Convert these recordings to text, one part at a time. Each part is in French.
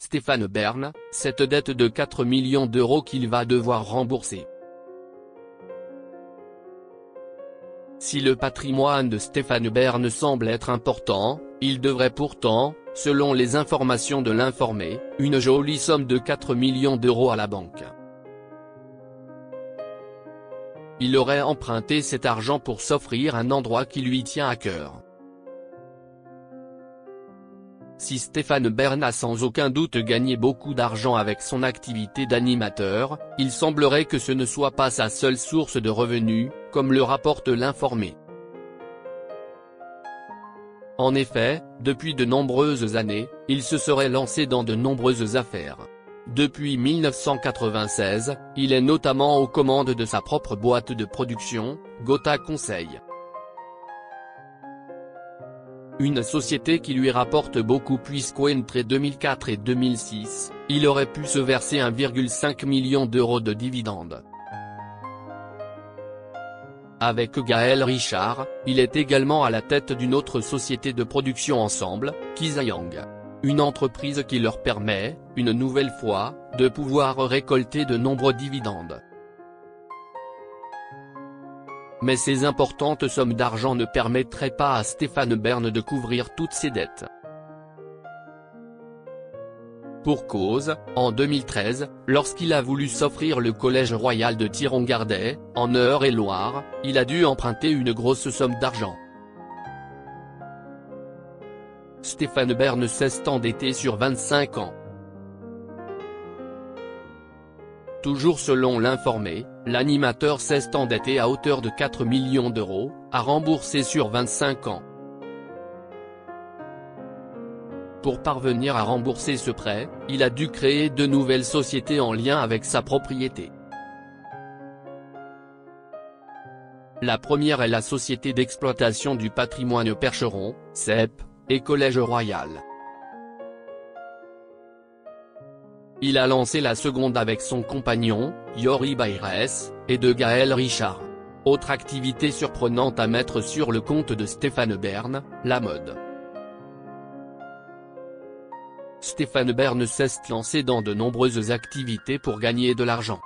Stéphane Bern, cette dette de 4 millions d'euros qu'il va devoir rembourser. Si le patrimoine de Stéphane Bern semble être important, il devrait pourtant, selon les informations de l'Informé, une jolie somme de 4 millions d'euros à la banque. Il aurait emprunté cet argent pour s'offrir un endroit qui lui tient à cœur. Si Stéphane Bern a sans aucun doute gagné beaucoup d'argent avec son activité d'animateur, il semblerait que ce ne soit pas sa seule source de revenus, comme le rapporte l'Informé. En effet, depuis de nombreuses années, il se serait lancé dans de nombreuses affaires. Depuis 1996, il est notamment aux commandes de sa propre boîte de production, Gotha Conseil. Une société qui lui rapporte beaucoup puisqu'entre 2004 et 2006, il aurait pu se verser 1,5 million d'euros de dividendes. Avec Gaël Richard, il est également à la tête d'une autre société de production ensemble, Kizayang. Une entreprise qui leur permet, une nouvelle fois, de pouvoir récolter de nombreux dividendes. Mais ces importantes sommes d'argent ne permettraient pas à Stéphane Bern de couvrir toutes ses dettes. Pour cause, en 2013, lorsqu'il a voulu s'offrir le Collège Royal de Thiron-Gardais, en Eure-et-Loir, il a dû emprunter une grosse somme d'argent. Stéphane Bern s'est endetté sur 25 ans. Toujours selon l'Informé, l'animateur s'est endetté à hauteur de 4 millions d'euros, à rembourser sur 25 ans. Pour parvenir à rembourser ce prêt, il a dû créer de nouvelles sociétés en lien avec sa propriété. La première est la Société d'exploitation du patrimoine Percheron, CEP, et Collège Royal. Il a lancé la seconde avec son compagnon, Yori Bayres, et de Gaël Richard. Autre activité surprenante à mettre sur le compte de Stéphane Bern, la mode. Stéphane Bern s'est lancé dans de nombreuses activités pour gagner de l'argent.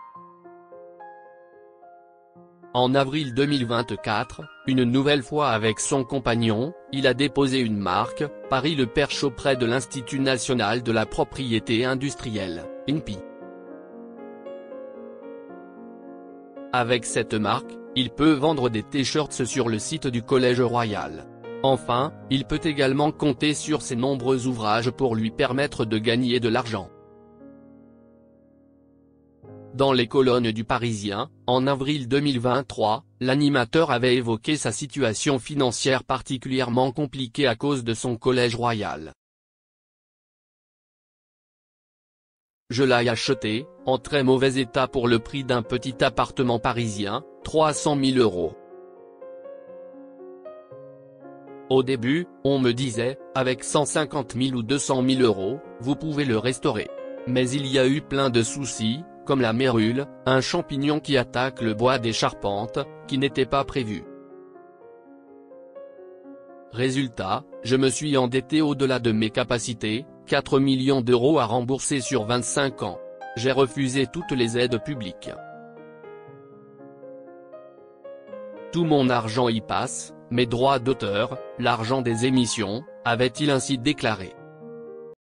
En avril 2024, une nouvelle fois avec son compagnon, il a déposé une marque, Paris Le Perche auprès de l'Institut National de la Propriété Industrielle, INPI. Avec cette marque, il peut vendre des t-shirts sur le site du Collège Royal. Enfin, il peut également compter sur ses nombreux ouvrages pour lui permettre de gagner de l'argent. Dans les colonnes du Parisien, en avril 2023, l'animateur avait évoqué sa situation financière particulièrement compliquée à cause de son Collège Royal. Je l'ai acheté, en très mauvais état pour le prix d'un petit appartement parisien, 300 000 euros. Au début, on me disait, avec 150 000 ou 200 000 euros, vous pouvez le restaurer. Mais il y a eu plein de soucis, comme la mérule, un champignon qui attaque le bois des charpentes, qui n'était pas prévu. Résultat, je me suis endetté au-delà de mes capacités, 4 millions d'euros à rembourser sur 25 ans. J'ai refusé toutes les aides publiques. Tout mon argent y passe, mes droits d'auteur, l'argent des émissions, avait-il ainsi déclaré.